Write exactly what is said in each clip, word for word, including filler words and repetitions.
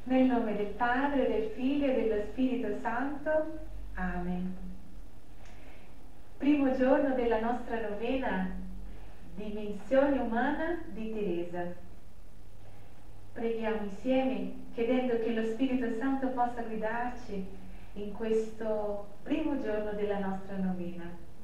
Nel nome del Padre, del Figlio e dello Spirito Santo. Amen. Primo giorno della nostra novena, Dimensione umana di Teresa. Preghiamo insieme chiedendo che lo Spirito Santo possa guidarci in questo primo giorno della nostra novena.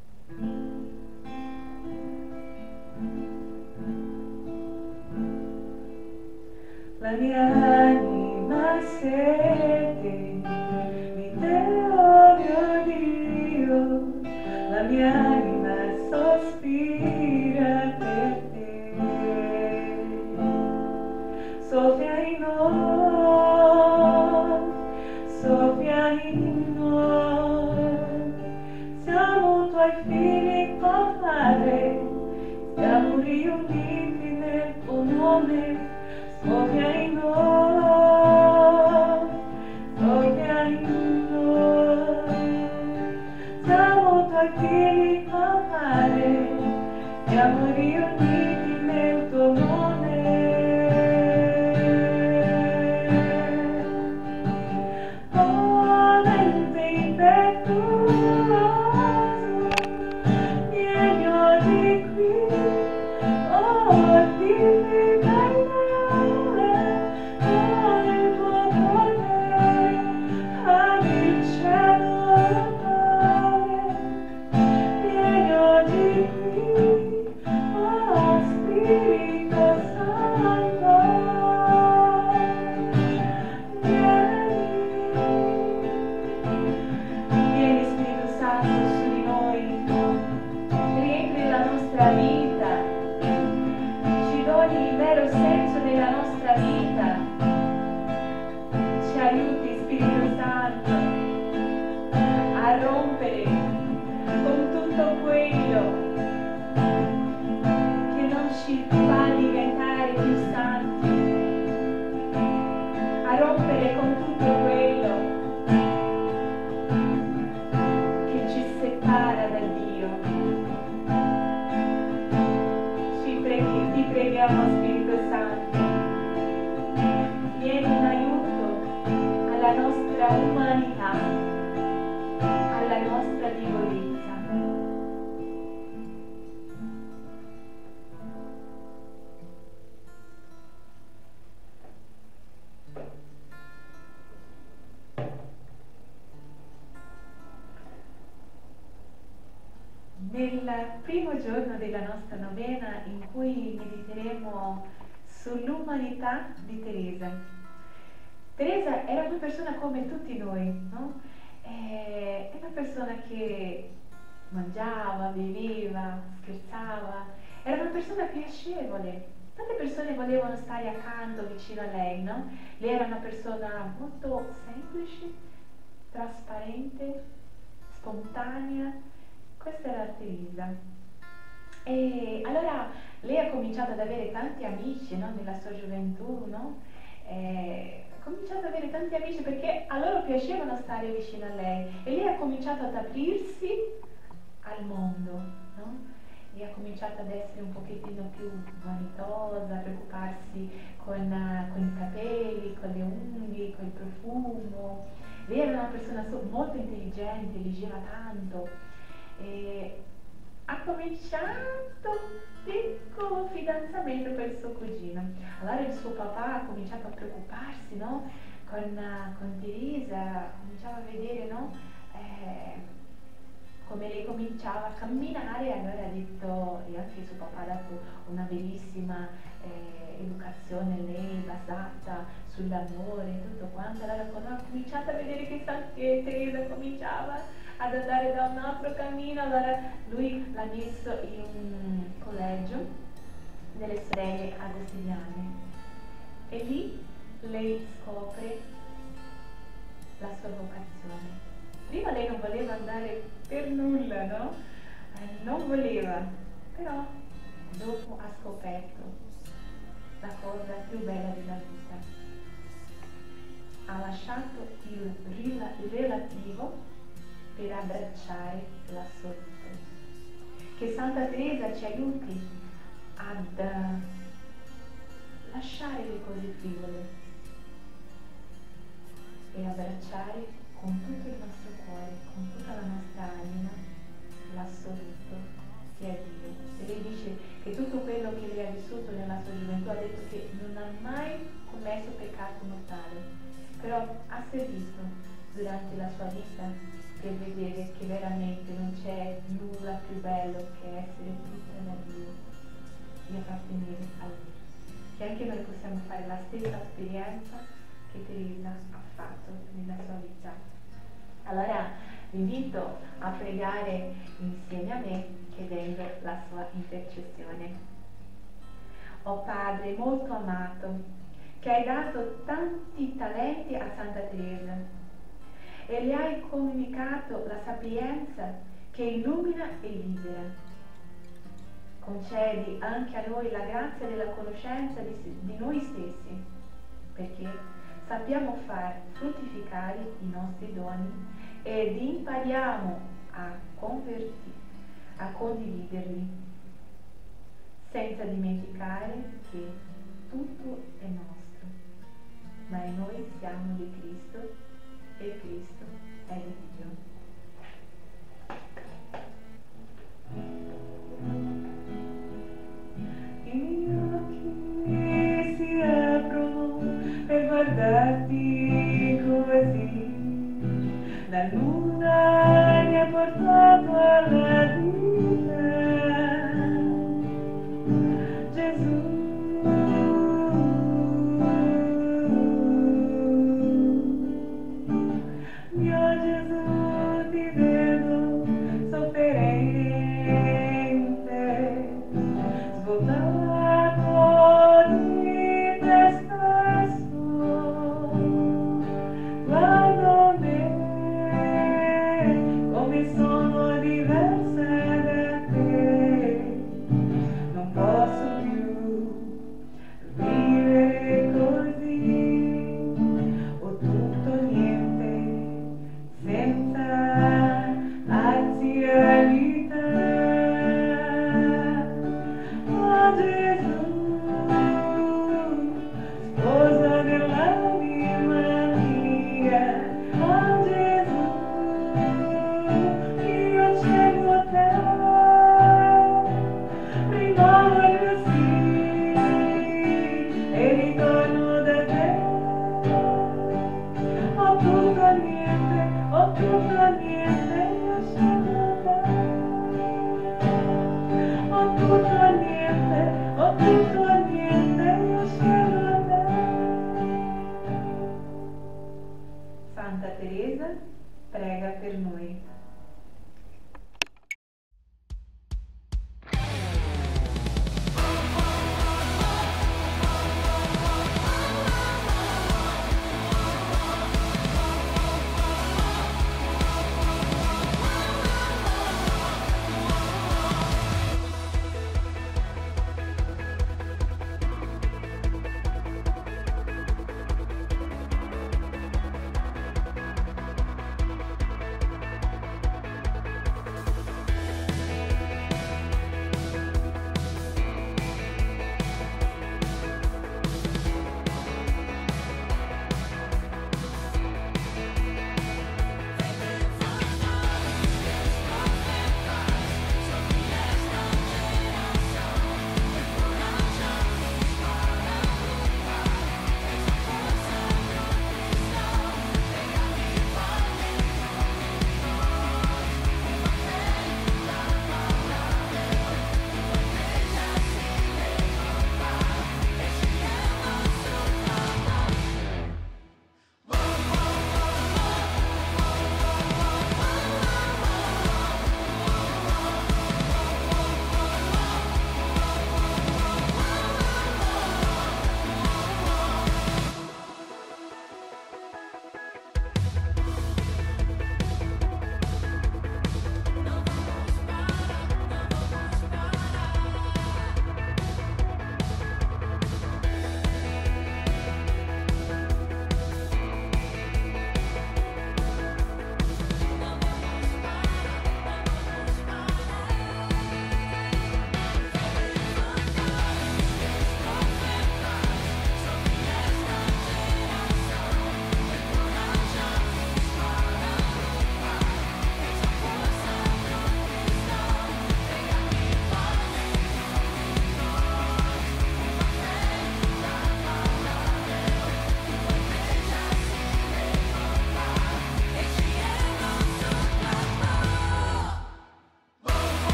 La mia anima sete di te, oh mio Dio, la mia anima sospira per te. Soffia in noi, soffia in noi, siamo tuoi figli, oh Padre, siamo riuniti nel tuo nome. Soffia in noi, soffia in noi, siamo tuoi figli, oh Padre, siamo riuniti nel tuo nome. Oh, lente impetuoso, vieni oggi qui, oh, dimmi. Nel primo giorno della nostra novena, in cui mediteremo sull'umanità di Teresa. Teresa era una persona come tutti noi, no? È una persona che mangiava, beveva, scherzava, era una persona piacevole. Tante persone volevano stare accanto, vicino a lei, no? Lei era una persona molto semplice, trasparente, spontanea. Questa era Teresa. E allora lei ha cominciato ad avere tanti amici, no? Nella sua gioventù, no? E ha cominciato ad avere tanti amici perché a loro piacevano stare vicino a lei e lei ha cominciato ad aprirsi al mondo, no? E ha cominciato ad essere un pochettino più vanitosa, a preoccuparsi con, uh, con i capelli, con le unghie, con il profumo. Lei era una persona molto intelligente, leggeva tanto. E ha cominciato un piccolo fidanzamento per il suo cugino. Allora il suo papà ha cominciato a preoccuparsi, no? con, uh, con Teresa, cominciava a vedere, no? eh, come lei cominciava a camminare, e allora ha detto, e anche suo papà ha dato una bellissima eh, educazione a lei, basata sull'amore e tutto quanto. Allora quando ha cominciato a vedere che, che Teresa cominciava ad andare da un altro cammino, allora lui l'ha messo in un collegio delle sorelle agostiniane e lì lei scopre la sua vocazione. Prima lei non voleva andare per nulla, no? Eh, non voleva, però dopo ha scoperto la cosa più bella della vita. Ha lasciato il relativo per abbracciare l'assoluto. Che Santa Teresa ci aiuti ad lasciare le cose frivole quello che lei ha vissuto nella sua gioventù, ha detto che non ha mai commesso peccato mortale, però ha servito durante la sua vita per vedere che veramente non c'è nulla più bello che essere tutta da Dio e appartenere a Lui. Che anche noi possiamo fare la stessa esperienza che Teresa ha fatto nella sua vita. Allora vi invito a pregare insieme a me chiedendo la sua intercessione. O Padre molto amato, che hai dato tanti talenti a Santa Teresa e le hai comunicato la sapienza che illumina e libera, concedi anche a noi la grazia della conoscenza di, di noi stessi, perché sappiamo far fruttificare i nostri doni ed impariamo a convertirli, a condividerli, senza dimenticare che tutto è nostro, ma noi siamo di Cristo e Cristo è di Dio. I miei occhi si aprono per guardarti così, la luna mi ha portato alla vita, Gesù. Mio Gesù, ti vedo sofferente, svuotato